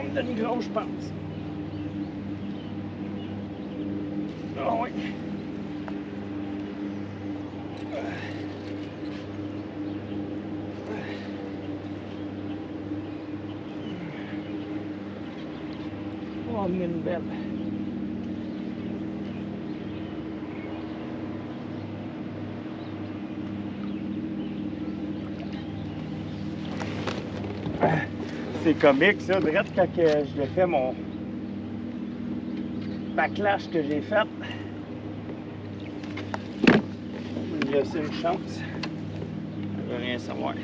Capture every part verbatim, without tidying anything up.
me donne gros, je pense. Ah oui. On va emmener une belle. C'est comique ça, direct quand je l'ai fait mon backlash que j'ai fait. Je vais laisser une chance. Je veux rien savoir.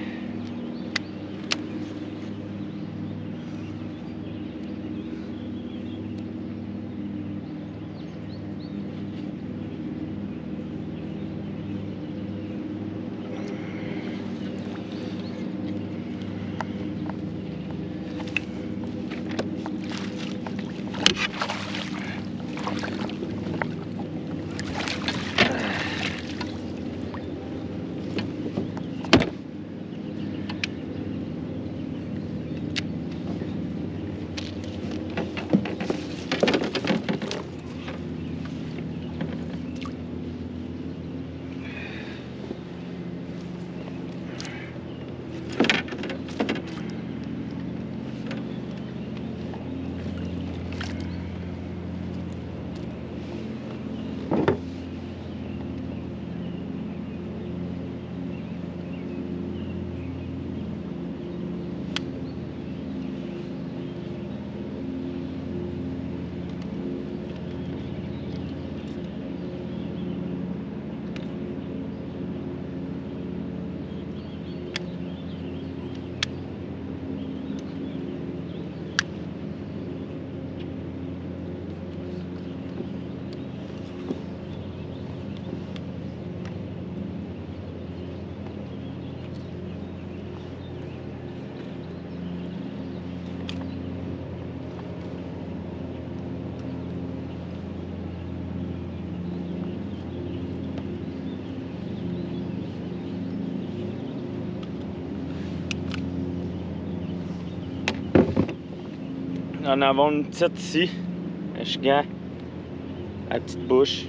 En avons une petite ici, un chigan, la petite bouche.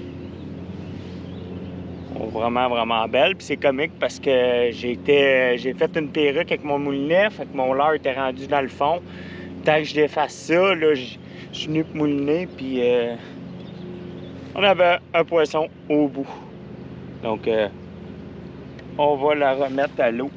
Oh, vraiment, vraiment belle. Puis c'est comique parce que j'ai été, j'ai fait une perruque avec mon moulinet, fait que mon leurre était rendu dans le fond. Tant que je défasse ça, là, je suis venu mouliner, puis euh, on avait un poisson au bout. Donc, euh, on va la remettre à l'eau.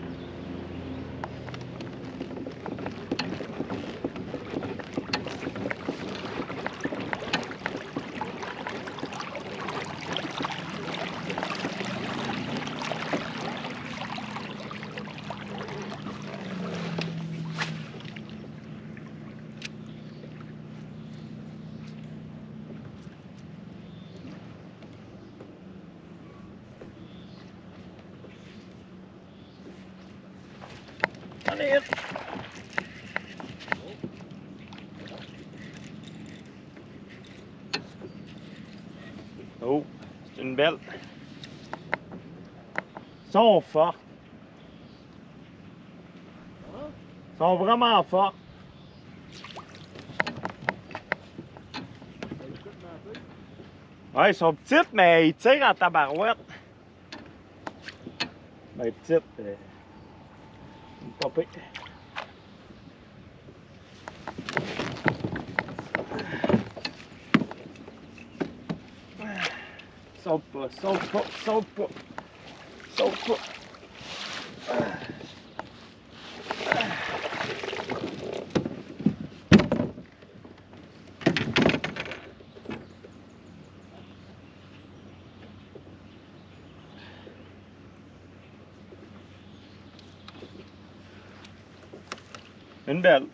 Allez, hop. Oh, c'est une belle. Ils sont forts. Ils sont vraiment forts. Ouais, ils sont petites, mais ils tirent en tabarouette. Ben, petites, euh, pas pire. Saute pas, saute pas, saute pas, saute pas. Une belle.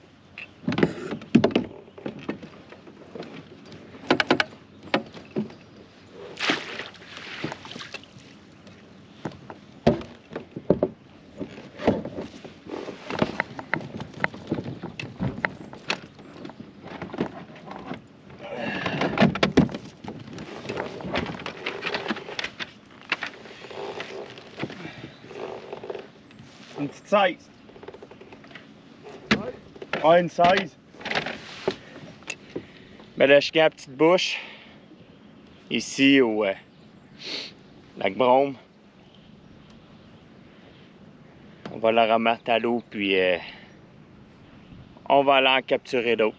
Une petite seize. Ouais, une seize. Ben là, je suis à Petite Bouche, ici au euh, lac Brome. On va la remettre à l'eau, puis euh, on va aller en capturer d'autres.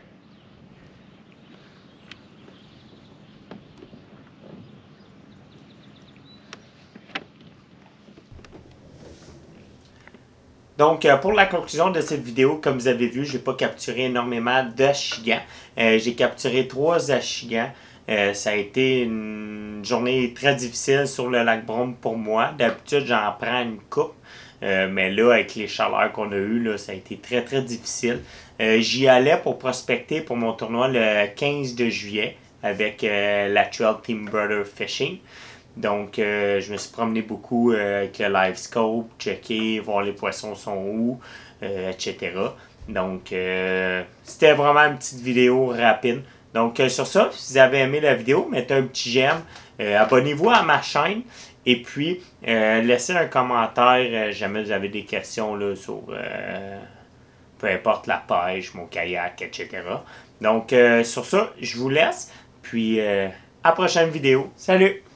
Donc, pour la conclusion de cette vidéo, comme vous avez vu, je n'ai pas capturé énormément d'achigans. Euh, j'ai capturé trois achigans. Euh, ça a été une journée très difficile sur le lac Brome pour moi. D'habitude, j'en prends une coupe. Euh, mais là, avec les chaleurs qu'on a eues, là, ça a été très, très difficile. Euh, J'y allais pour prospecter pour mon tournoi le quinze de juillet avec euh, l'actuel Team Brother Fishing. Donc, euh, je me suis promené beaucoup euh, avec le live scope, checker, voir les poissons sont où, euh, et cetera. Donc, euh, c'était vraiment une petite vidéo rapide. Donc, euh, sur ça, si vous avez aimé la vidéo, mettez un petit j'aime, euh, abonnez-vous à ma chaîne et puis euh, laissez un commentaire euh, jamais vous avez des questions là, sur euh, peu importe la pêche, mon kayak, et cetera. Donc, euh, sur ça, je vous laisse. Puis, euh, à la prochaine vidéo. Salut!